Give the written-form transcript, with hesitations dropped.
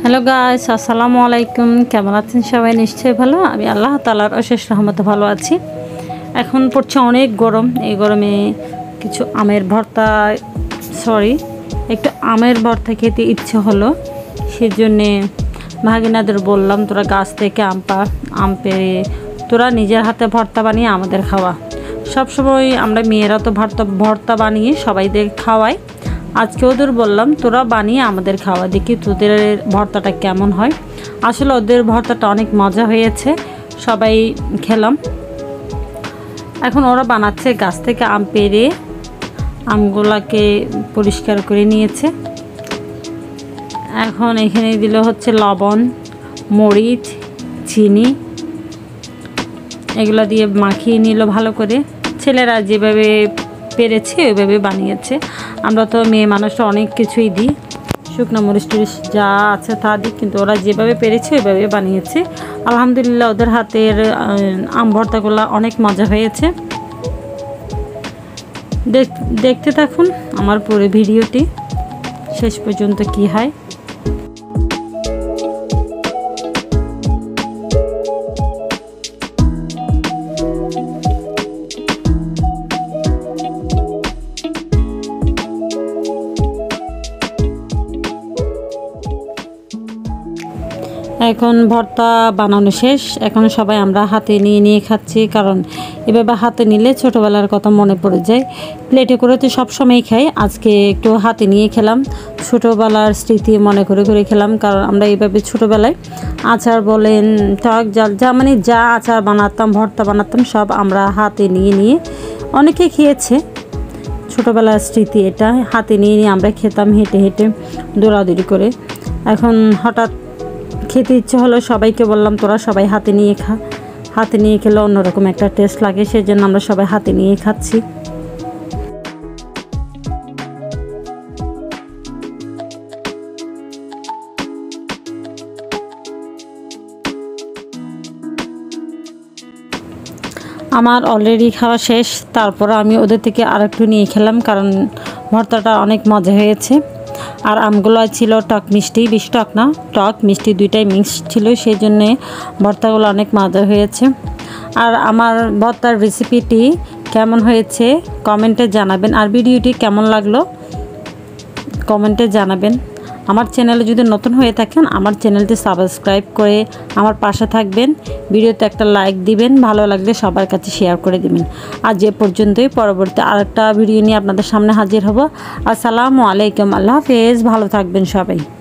Hello guys, আসসালামু আলাইকুম। কেমন আছেন সবাই? নিশ্চয়ই ভালো। আমি আল্লাহ তাআলার অশেষ রহমতে ভালো আছি। এখন পড়ছে অনেক গরম। এই গরমে কিছু একটু আমের ভর্তা খেতে ইচ্ছে হলো। সেজন্যে ভাগিনাদের বললাম, তোরা গাছ থেকে আম পেড়ে তোরা নিজের হাতে ভর্তা বানিয়ে আমাদের খাওয়া। সবসময় আমরা মেয়েরা তো ভর্তা বানিয়ে সবাইদের খাওয়াই। আজকে ওদের বললাম, তোরা বানিয়ে আমাদের খাওয়া, দেখি তোদের ভর্তাটা কেমন হয়। আসলে ওদের ভর্তাটা অনেক মজা হয়েছে, সবাই খেলাম। এখন ওরা বানাচ্ছে গাছ থেকে আম পেড়ে, আমগুলাকে পরিষ্কার করে নিয়েছে। এখন এখানে দিল হচ্ছে লবণ, মরিচ, চিনি, এগুলো দিয়ে মাখিয়ে নিল ভালো করে। ছেলেরা যেভাবে পেরেছে ওইভাবে বানিয়েছে। আমরা তো মেয়ে মানুষরা অনেক কিছুই দিই, শুকনো মরিচ টরিচ যা আছে তা দিই, কিন্তু ওরা যেভাবে পেরেছে ওইভাবে বানিয়েছে। আলহামদুলিল্লাহ, ওদের হাতের আম ভর্তাগুলো অনেক মজা হয়েছে। দেখতে থাকুন আমার পুরো ভিডিওটি শেষ পর্যন্ত কি হয়। এখন ভর্তা বানানো শেষ। এখন সবাই আমরা হাতে নিয়ে খাচ্ছি, কারণ এভাবে হাতে নিলে ছোটোবেলার কথা মনে পড়ে যায়। প্লেটে করে তো সবসময় খাই, আজকে একটু হাতে নিয়ে খেলাম, ছোটোবেলার স্মৃতি মনে করে খেলাম। কারণ আমরা এইভাবে ছোটোবেলায় আচার বলেন, টক জাল যা আচার বানাতাম, ভর্তা বানাতাম, সব আমরা হাতে নিয়ে অনেকে খেয়েছে। ছোটোবেলার স্মৃতি এটা, হাতে নিয়ে আমরা খেতাম হেঁটে দৌড়াদৌড়ি করে। এখন হঠাৎ খেতে ইচ্ছে হলো, সবাইকে বললাম তোরা সবাই হাতে নিয়ে খা। হাতে নিয়ে খেলে অন্যরকম একটা টেস্ট লাগে, সেই জন্য আমরা সবাই হাতে নিয়ে খাচ্ছি। আমার অলরেডি খাওয়া শেষ, তারপর আমি ওদের থেকে আরেকটু নিয়ে খেলাম, কারণ ভর্তাটা অনেক মজা হয়েছে। আর আমগুলো ছিল টক মিষ্টি, বেশি টক না, টক মিষ্টি দুইটাই মিক্স ছিল, সেই জন্যে ভর্তাগুলো অনেক মজা হয়েছে। আর আমার ভর্তার রেসিপিটি কেমন হয়েছে কমেন্টে জানাবেন, আর ভিডিওটি কেমন লাগলো কমেন্টে জানাবেন। আমার চ্যানেলে যদি নতুন হয়ে থাকেন, আমার চ্যানেলটি সাবস্ক্রাইব করে আমার পাশে থাকবেন। ভিডিওতে একটা লাইক দিবেন, ভালো লাগলে সবার কাছে শেয়ার করে দিবেন। আর যে পর্যন্তই, পরবর্তী আরেকটা ভিডিও নিয়ে আপনাদের সামনে হাজির হব। আসসালামু আলাইকুম, আল্লাহ হাফেজ, ভালো থাকবেন সবাই।